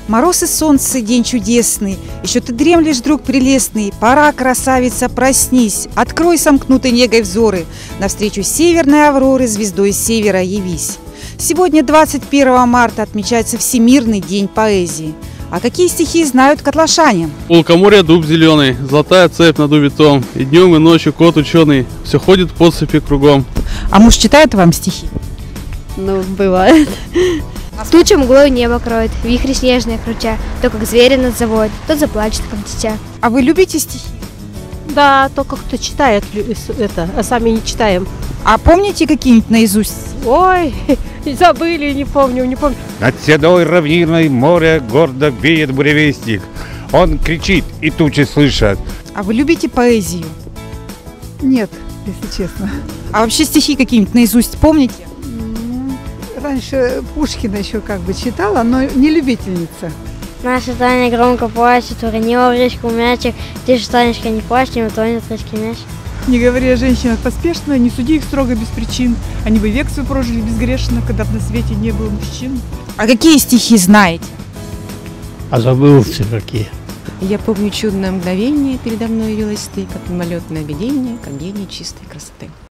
Мороз и солнце, день чудесный, еще ты дремлешь, друг прелестный. Пора, красавица, проснись, открой сомкнутой негой взоры, навстречу северной авроры звездой севера явись. Сегодня, 21 марта, отмечается Всемирный день поэзии. А какие стихи знают котлашане? У лукоморья дуб зеленый, золотая цепь на дубе том, и днем, и ночью кот ученый, все ходит по цепи кругом. А муж читает вам стихи? Ну, бывает. Туча мглой небо кроет, вихри снежные крутя, то как зверя нас заводит, то заплачет, как дитя. А вы любите стихи? Да, только кто читает это, а сами не читаем. А помните какие-нибудь наизусть? Ой, забыли, не помню. Над седой равниной море гордо веет буревестник. Он кричит, и тучи слышат. А вы любите поэзию? Нет, если честно. А вообще стихи какие-нибудь наизусть помните? Раньше Пушкина еще как бы читала, но не любительница. Наша Таня громко плачет, уронила в речку мячик, тише, Танечка, не плачь, не утонет в речке мяч. Не говори о женщинах поспешно, не суди их строго без причин. Они бы век свой прожили безгрешно, когда бы на свете не было мужчин. А какие стихи знаете? А забылся какие. Я помню чудное мгновение, передо мной явилось ты, как мимолетное видение, как гений чистой красоты.